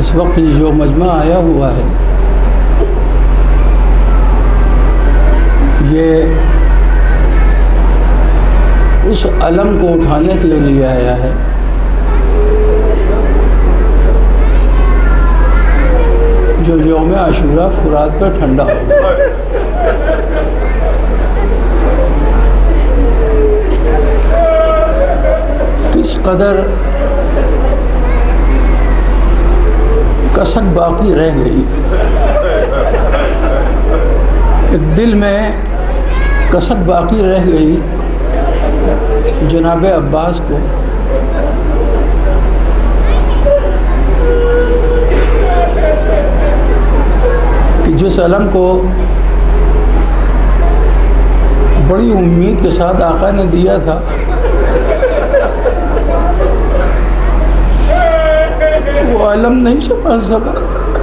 اس وقت جو مجمع آیا ہوا ہے یہ اس علم کو اٹھانے کے لیے آیا ہے جو یوم عاشورہ فرات پہ ٹھنڈا ہو. کس قدر کسک باقی رہ گئی، ایک دل میں کسک باقی رہ گئی جناب عباس کو. کہ جس علم کو بڑی امید کے ساتھ آقا نے دیا تھا، وہ علم نہیں سنبھال سکا.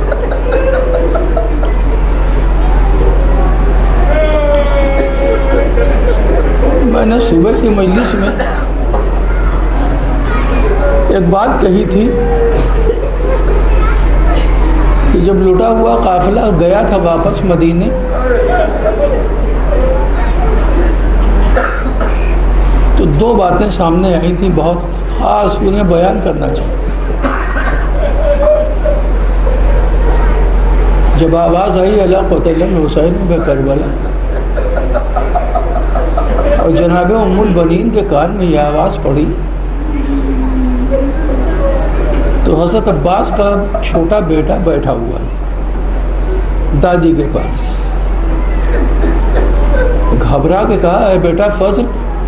میں نے صبح کی مجلس میں ایک بات کہی تھی کہ جب لٹا ہوا قافلہ گیا تھا واپس مدینے، تو دو باتیں سامنے آئی تھیں بہت خاص، انہیں بیان کرنا چاہتا. جب آواز آئی الا قتل الحسین بکربلا، اور جناب ام البنین کے کان میں یہ آواز پڑی، تو حضرت عباس کا چھوٹا بیٹا بیٹھا ہوا تھا دادی کے پاس. گھبرا کے کہا اے بیٹا فضل،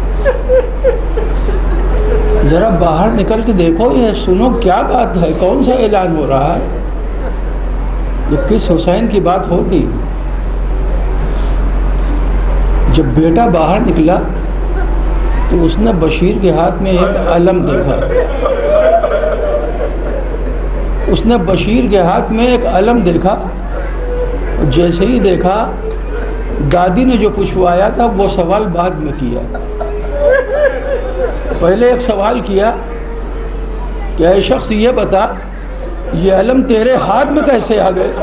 ذرا باہر نکل کے دیکھو، یہ سنو کیا بات ہے، کون سا اعلان ہو رہا ہے، یہ کس حسین کی بات ہوگی. جب بیٹا باہر نکلا تو اس نے بشیر کے ہاتھ میں ایک علم دیکھا. اس نے بشیر کے ہاتھ میں ایک علم دیکھا. جیسے ہی دیکھا، دادی نے جو پوچھوایا تھا وہ سوال بعد میں کیا. پہلے ایک سوال کیا کہ اے شخص یہ بتا، یہ علم تیرے ہاتھ میں کیسے آ گئے،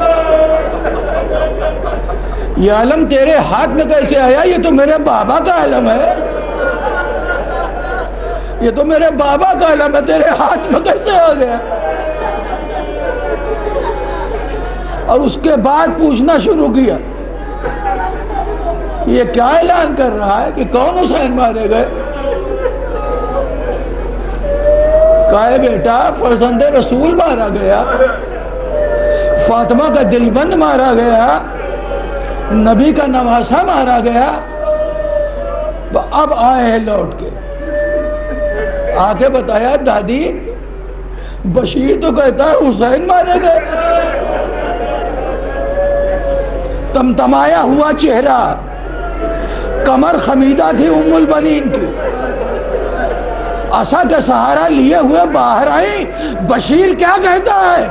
یہ علم تیرے ہاتھ میں کیسے آیا، یہ تو میرے بابا کا علم ہے، یہ تو میرے بابا کا علم ہے، تیرے ہاتھ میں کیسے آ گیا. اور اس کے بعد پوچھنا شروع کیا یہ کیا اعلان کر رہا ہے کہ کون حسین مارے گئے. کہا بیٹا فرزند رسول مارا گیا، فاطمہ کا دلبند مارا گیا، نبی کا نواسا مارا گیا. اب آئے ہیں لوٹ کے، آ کے بتایا دادی بشیر تو کہتا ہے حسین مارے گئے. تمتمایا ہوا چہرہ، کمر خمیدہ تھی ام البنین کی، عصا کا سہارا لیے ہوئے باہر آئی. بشیر کیا کہتا ہے،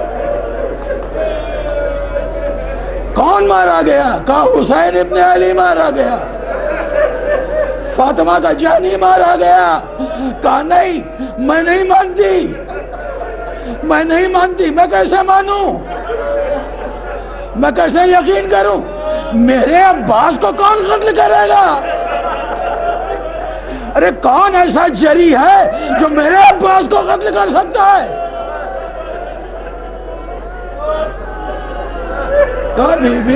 کون مارا گیا؟ کہا حسین ابن علی مارا گیا، فاطمہ کا جانی مارا گیا. کہا نہیں، میں نہیں مانتی، میں نہیں مانتی، میں کیسے مانوں، میں کیسے یقین کروں، میرے عباس کو کون قتل کرے گا؟ ارے کون ایسا جری ہے جو میرے عباس کو قتل کر سکتا ہے؟ کہا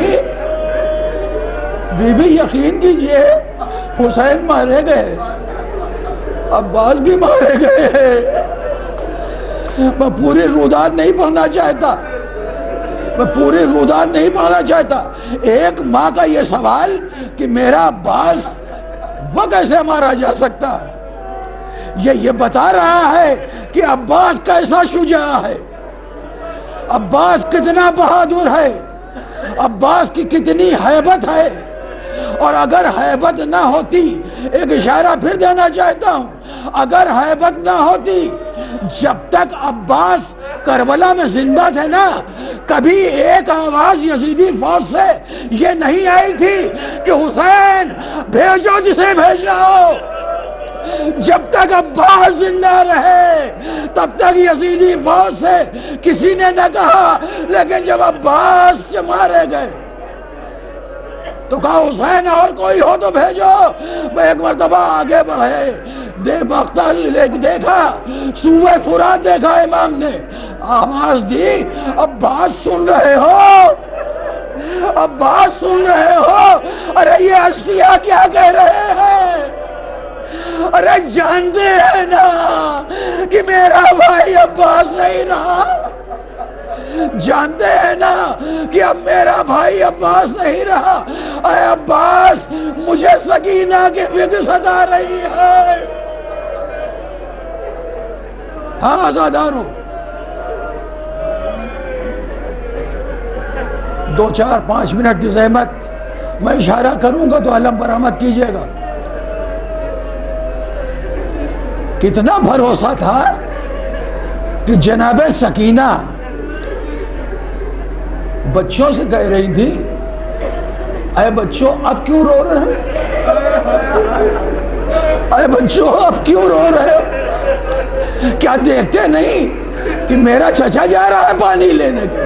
بی بی یقین کیجئے، حسین مارے گئے، عباس بھی مارے گئے. میں پوری رودات نہیں پڑھنا چاہتا، میں پوری رودات نہیں پڑھنا چاہتا. ایک ماں کا یہ سوال کہ میرا عباس وہ کیسے مارا جا سکتا، یہ بتا رہا ہے کہ عباس کیسا شجاع ہے، عباس کتنا بہادر ہے، عباس کی کتنی ہیبت ہے. اور اگر ہیبت نہ ہوتی، ایک اشارہ پھر دینا چاہتا ہوں، اگر ہیبت نہ ہوتی، جب تک عباس کربلا میں زندہ تھے نا، کبھی ایک آواز یزیدی فوج سے یہ نہیں آئی تھی کہ حسین بھیجو جسے بھیجنا ہو، جب تک عباس زندہ رہے تب تک یزیدی فوج سے کسی نے نہ کہا، لیکن جب عباس مارے گئے تو کہا حسین اور کوئی ہو تو بھیجو۔ ایک مرتبہ آگے بڑھے، مقتل دیکھا، سوئے فرات دیکھا، امام نے آواز دی، عباس سن رہے ہو؟ عباس سن رہے ہو؟ ارے یہ اشقیاء کیا کہہ رہے ہیں؟ ارے جانتے ہیں نا کہ میرا بھائی عباس نہیں رہا، جانتے ہیں نا کہ اب میرا بھائی عباس نہیں رہا، اے عباس مجھے سکینہ کی فکر ستا رہی ہے۔ ہاں آزادارو، 2-4-5 منٹ کی زحمت، میں اشارہ کروں گا تو علم برآمد کیجئے گا۔ کتنا بھروسہ تھا کہ جناب سکینہ بچوں سے کہہ رہی تھی، اے بچوں اب کیوں رو رہے ہیں؟ اے بچوں اب کیوں رو رہے ہو؟ کیا دیکھتے نہیں کہ میرا چچا جا رہا ہے پانی لینے کے؟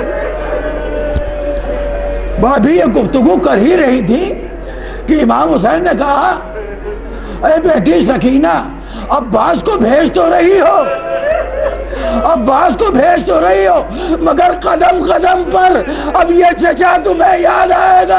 بھابھی یہ گفتگو کر ہی رہی تھی کہ امام حسین نے کہا، اے بیٹی سکینہ عباس کو بھیج تو رہی ہو، عباس کو بھیج تو رہی ہو، مگر قدم قدم پر اب یہ چچا تمہیں یاد آئے گا۔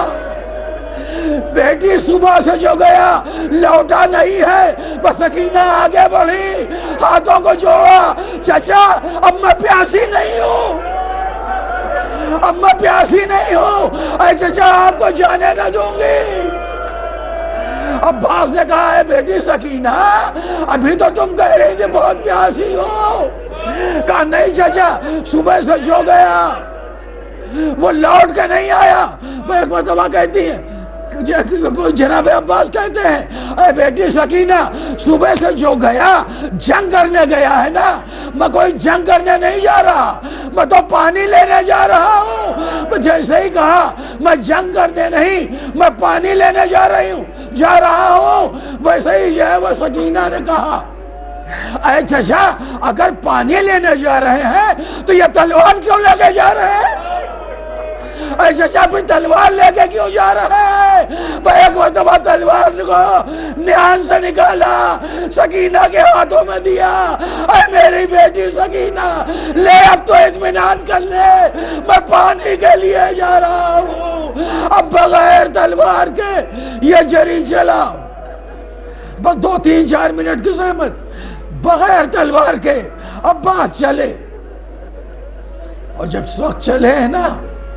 بیٹی صبح سے جو گیا لوٹا نہیں ہے۔ بس سکینہ آگے بڑھی، ہاتھوں کو جوڑا، چچا اب میں پیاسی نہیں ہوں، اب میں پیاسی نہیں ہوں، اے چچا آپ کو جانے نہ دوں گی۔ عباس نے کہا، ہے بیٹی سکینہ ابھی تو تم کہہ رہی تھی بہت پیاسی ہو۔ کہا نہیں چچا، صبح سے جو گیا وہ لوٹ کے نہیں آیا۔ وہ ایک مرتبہ کہتی ہے، جناب عباس کہتے ہیں، اے بیٹی سکینہ صبح سے جو گیا جنگ کرنے گیا ہے نا، میں کوئی جنگ کرنے نہیں جا رہا، میں تو پانی لینے جا رہا ہوں۔ جیسے ہی کہا میں جنگ کرنے نہیں، میں پانی لینے جا رہا ہوں، ویسے ہی جو ہے وہ سکینہ نے کہا، اے چچا اگر پانی لینے جا رہے ہیں تو یہ تلوار کیوں لے کے جا رہے ہیں؟ اے چچا پھر تلوار لے کے کیوں جا رہے ہیں؟ بھائی ایک مرتبہ تلوار کو نیان سے نکالا، سکینہ کے ہاتھوں میں دیا، اے میری بیٹی سکینہ لے اب تو اطمینان کر لے، میں پانی کے لیے جا رہا ہوں۔ اب بغیر تلوار کے یہ جری چلا، بس 2-3-4 منٹ کی زحمت، بغیر تلوار کے عباس چلے، اور جب اس وقت چلے ہیں نا،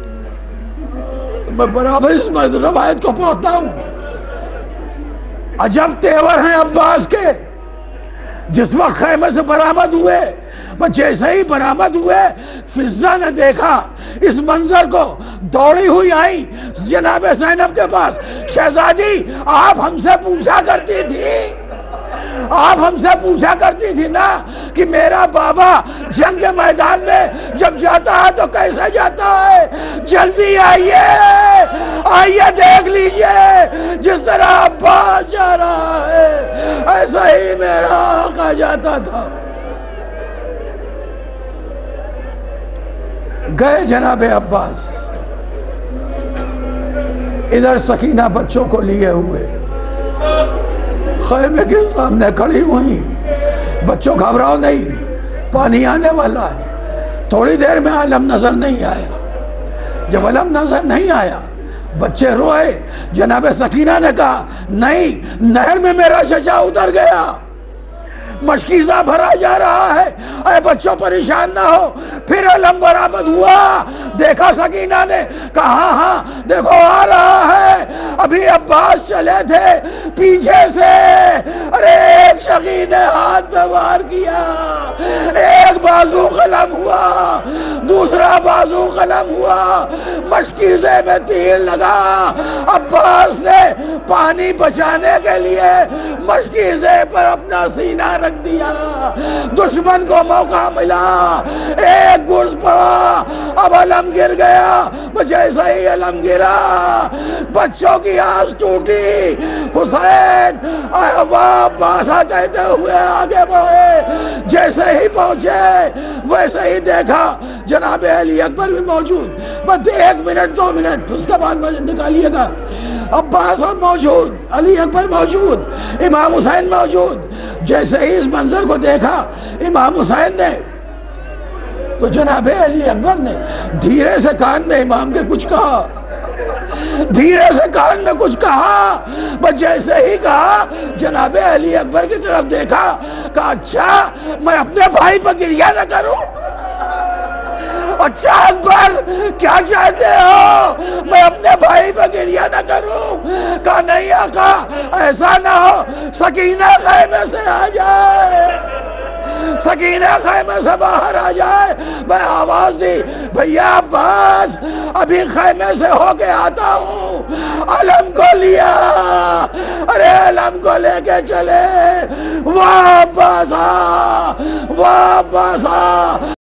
میں برابر اس روایت کو پڑھتا ہوں، عجب تیور ہیں عباس کے۔ جس وقت خیمے سے برآمد ہوئے، وہ جیسے ہی برآمد ہوئے، فضہ نے دیکھا اس منظر کو، دوڑی ہوئی آئی جناب زینب کے پاس، شہزادی آپ ہم سے پوچھا کرتی تھی نا کہ میرا بابا جنگ کے میدان میں جب جاتا ہے تو کیسے جاتا ہے، جلدی آئیے دیکھ لیجئے، جس طرح عباس جا رہا ہے ایسا ہی میرا آقا جاتا تھا۔ گئے جناب عباس، ادھر سکینہ بچوں کو لیے ہوئے خیمے کے سامنے کھڑی ہوئی، بچوں گھبراؤ نہیں، پانی آنے والا ہے۔ تھوڑی دیر میں علم نظر نہیں آیا، جب علم نظر نہیں آیا بچے روئے، جناب سکینہ نے کہا نہیں، نہر میں میرا چچا اتر گیا، مشکیزہ بھرا جا رہا ہے، اے بچوں پریشان نہ ہو۔ پھر علم برآمد ہوا، دیکھا سکینہ نے، کہا ہاں دیکھو آ رہا ہے۔ ابھی عباس چلے تھے پیچھے سے، ارے ایک شقی نے ہاتھ میں وار کیا، ایک بازو قلم ہوا، دوسرا بازو قلم ہوا، مشکیزے میں تیر لگا۔ عباس نے پانی بچانے کے لیے مشکیزے پر اپنا سینہ رکھ دیا، دشمن کو موقع ملا، ایک گرز پڑا، اب علم گر گیا۔ جیسے ہی علم گرا بچوں کی آس ٹوٹی، حسین باسا کہتے ہوئے آگے بڑھے. جیسے ہی پہنچے ویسے ہی دیکھا جناب علی اکبر بھی موجود. بس 1 منٹ 2 منٹ اس کے بعد نکالیے گا. عباس موجود، علی اکبر موجود، امام حسین موجود. جیسے ہی اس منظر کو دیکھا امام حسین نے تو جناب علی اکبر نے دھیرے سے کان میں امام کے کچھ کہا، دھیرے سے کان میں کچھ کہا. بس جیسے ہی کہا جناب علی اکبر کی طرف دیکھا، کہا اچھا میں اپنے بھائی پر گریہ نہ کروں؟ اچھا اکبر کیا چاہتے ہو میں اپنے بھائی پر گریہ نہ کروں؟ کہا نہیں آقا ایسا نہ ہو، سکینہ خیمے سے آ جائے، سکینہ خیمے سے باہر آ جائے. میں آواز دی بھیا عباس ابھی خیمے سے ہو کے آتا ہوں. علم کو لیا، ارے علم کو لے کے چلے. واہ عباسا، واہ عباسا.